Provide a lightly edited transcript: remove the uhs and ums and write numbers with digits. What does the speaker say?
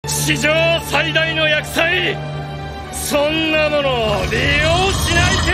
史上最大の厄災、そんなものを利用しないと。